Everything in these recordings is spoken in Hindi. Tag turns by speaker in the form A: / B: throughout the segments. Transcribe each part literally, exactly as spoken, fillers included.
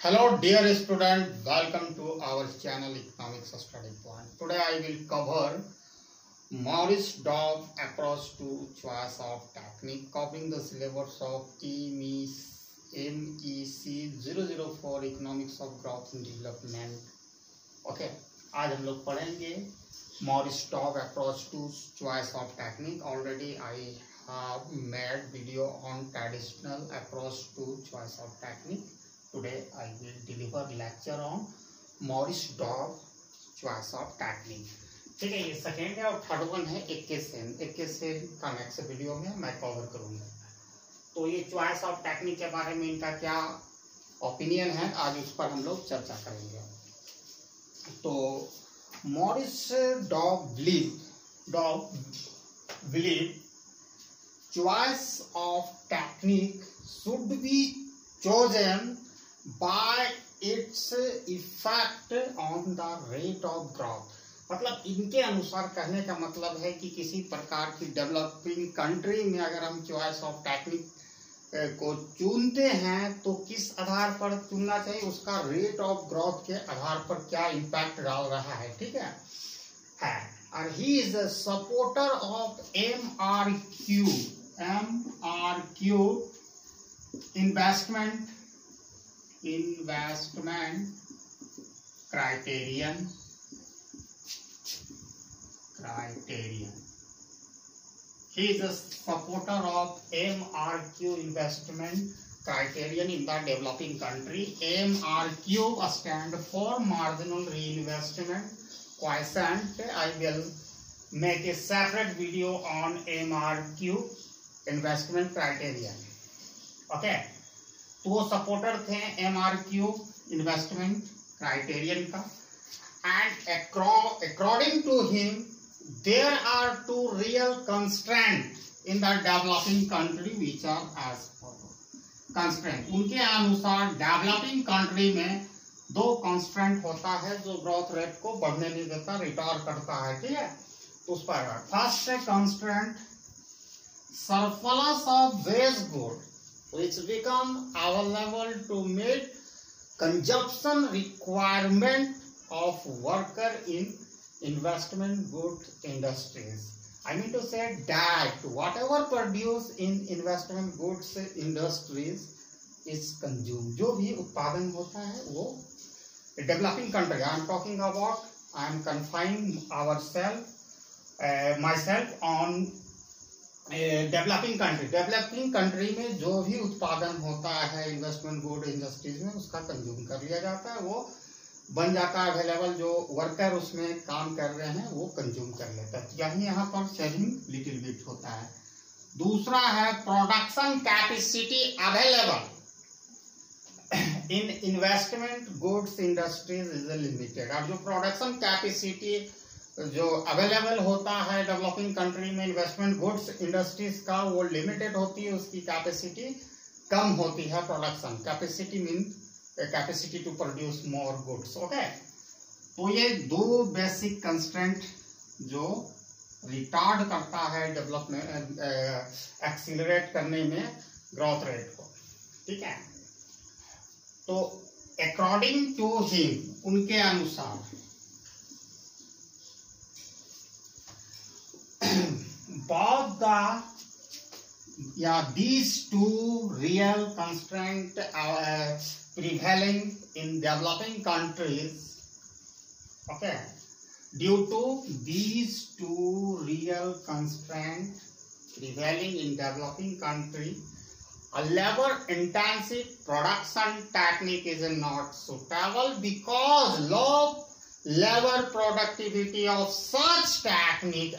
A: Hello dear student, welcome to our channel Economics Study Point. Today I will cover Maurice Dobb approach to choice of technique covering the syllabus of M E C zero zero four Economics of Growth and Development. Okay, आज हम लोग पढ़ेंगे Maurice Dobb approach to choice of technique. Already I have made video on traditional approach to choice of technique. Today I will deliver lecture on Maurice Dobb choice of technique. ठीक है, ये सेकेंड है और थर्ड वन है इक्कीस सेन इक्कीस सेन का नेक्स्ट वीडियो में मैं कवर करूंगा. तो ये चॉइस ऑफ टेक्निक के बारे में इनका क्या ओपिनियन है, आज उस पर हम लोग चर्चा करेंगे. तो Maurice Dobb believe Dobb believe choice of technique should be chosen by its effect on the rate of growth. मतलब इनके अनुसार कहने का मतलब है कि किसी प्रकार की डेवलपिंग कंट्री में अगर हम चॉइस ऑफ टेक्निक को चुनते हैं तो किस आधार पर चुनना चाहिए, उसका रेट ऑफ ग्रोथ के आधार पर क्या इम्पैक्ट डाल रहा है. ठीक है है और he is the supporter of M R Q M R Q investment investment criterion criterion he is a supporter of M R Q investment criterion in the developing country. M R Q stand for marginal reinvestment quotient. I will make a separate video on M R Q investment criterion. Okay okay. तो वो सपोर्टर थे M R Q investment criterion का. And according to him there are two real constraint in the developing country which are as follow. Constraint उनके अनुसार डेवलपिंग कंट्री में दो कंस्ट्रेंट होता है जो ग्रोथ रेट को बढ़ने नहीं देता, रिटार्ड करता है. ठीक है, तो उस पर फर्स्ट है constraint surplus of waste good which become available to meet consumption requirement of worker in investment good industries. I mean to say that whatever produced in investment goods industries is consumed. जो भी उत्पादन होता है वो developing country. I am talking about. I am confining ourselves, uh, myself on developing country. Developing country में जो भी उत्पादन होता है इन्वेस्टमेंट गुड इंडस्ट्रीज में उसका कंज्यूम कर लिया जाता है, वो बन जाता है अवेलेबल. जो वर्कर उसमें काम कर रहे हैं वो कंज्यूम कर लेता है. यही यहाँ पर सेविंग लिटिल बिट होता है. दूसरा है production capacity available in investment goods industries is limited. अब जो प्रोडक्शन कैपेसिटी जो अवेलेबल होता है डेवलपिंग कंट्री में इन्वेस्टमेंट गुड्स इंडस्ट्रीज का वो लिमिटेड होती है, उसकी कैपेसिटी कम होती है. Production capacity mean capacity to produce more goods. Okay, तो ये दो बेसिक कंस्ट्रेंट जो रिटार्ड करता है डेवलपमेंट एक्सीलरेट करने में ग्रोथ रेट को. ठीक है, तो अकॉर्डिंग टू हिम उनके अनुसार both the yeah these two real constraint uh, prevailing in developing countries. Okay, due to these two real constraint prevailing in developing country, a labor intensive production technique is not suitable because low labor productivity of such technique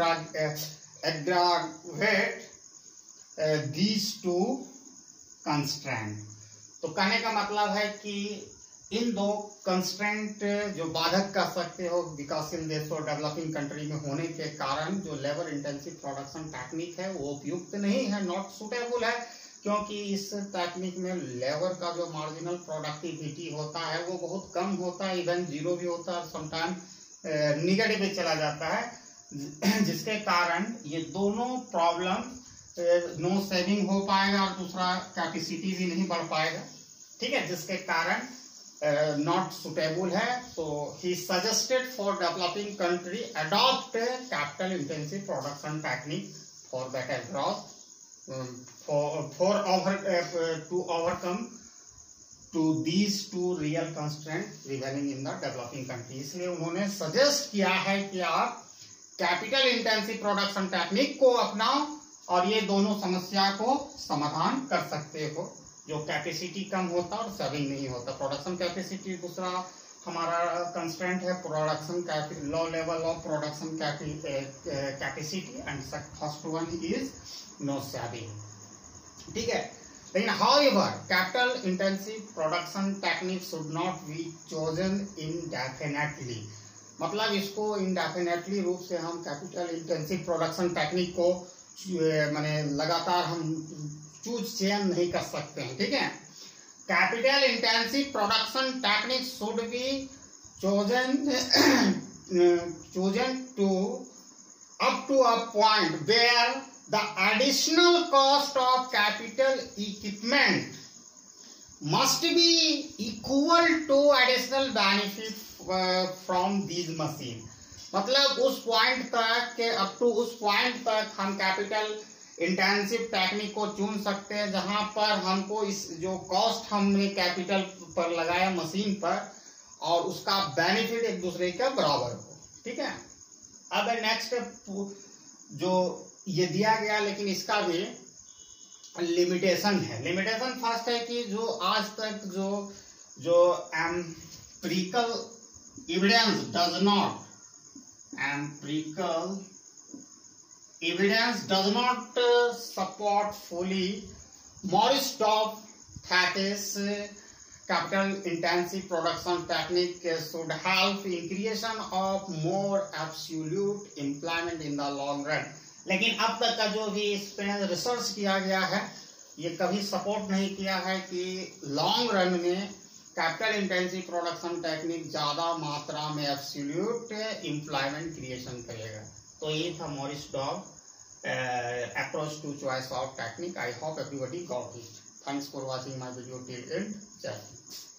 A: aggravate uh, these two constraint. तो कहने का मतलब है कि इन दो कंस्ट्रेंट जो बाधक कर सकते हो विकासशील देशों डेवलपिंग कंट्री में होने के कारण जो लेबर इंटेंसिव प्रोडक्शन टेक्निक है वो उपयुक्त नहीं है, नॉट सुटेबल है. क्योंकि इस टेक्निक में लेबर का जो मार्जिनल प्रोडक्टिविटी होता है वो बहुत कम होता है, इवन जीरो भी होता है, समटाइम निगेटिव भी चला जाता है, जिसके कारण ये दोनों प्रॉब्लम नो सेविंग हो पाएगा और दूसरा कैपेसिटी भी नहीं बढ़ पाएगा. ठीक है, जिसके कारण नॉट सुटेबल है। तो he suggested for developing country adopt capital intensive production technique for better growth, for for over to overcome to these two real constraint prevailing in the developing country. इसलिए उन्होंने सजेस्ट किया है कि आप कैपिटल इंटेंसिव प्रोडक्शन टेक्निक को अपनाओ और ये दोनों समस्या को समाधान कर सकते हो, जो कैपेसिटी कम होता और सेविंग नहीं होता। प्रोडक्शन कैपेसिटी दूसरा हमारा कंस्ट्रेंट है, production low level of production capacity, and first one is no saving. ठीक है, लेकिन however capital intensive production technique should not be chosen indefinitely. मतलब इसको इनडेफिनेटली रूप से हम कैपिटल इंटेंसिव प्रोडक्शन टेक्निक को माने लगातार हम चूज चयन नहीं कर सकते हैं। ठीक है, capital intensive production technique should be chosen chosen to up to a point where the additional cost of capital equipment must be equal to additional benefit uh, from these machine। मतलब उस पॉइंट तक के अप टू उस पॉइंट तक हम कैपिटल इंटेंसिव टेक्निक को चुन सकते हैं जहां पर हमको इस जो कॉस्ट हमने कैपिटल पर लगाया मशीन पर और उसका बेनिफिट एक दूसरे के बराबर हो। ठीक है, अब नेक्स्ट जो ये दिया गया, लेकिन इसका भी लिमिटेशन है। लिमिटेशन फर्स्ट है कि जो आज तक जो जो empirical evidence does not empirical evidence does not support fully Maurice Dobb thesis capital intensive production technique should help in creation of more absolute employment in the long run। लेकिन अब तक का जो भी इस पर रिसर्च किया गया है ये कभी सपोर्ट नहीं किया है कि लॉन्ग रन में कैपिटल इंटेंसिव प्रोडक्शन टेक्निक ज्यादा मात्रा में एब्सोल्यूट एम्प्लॉयमेंट क्रिएशन करेगा। तो ये था Maurice Dobb approach to choice of technique. I hope everybody got it. Thanks for watching my video till end. जय हिंद।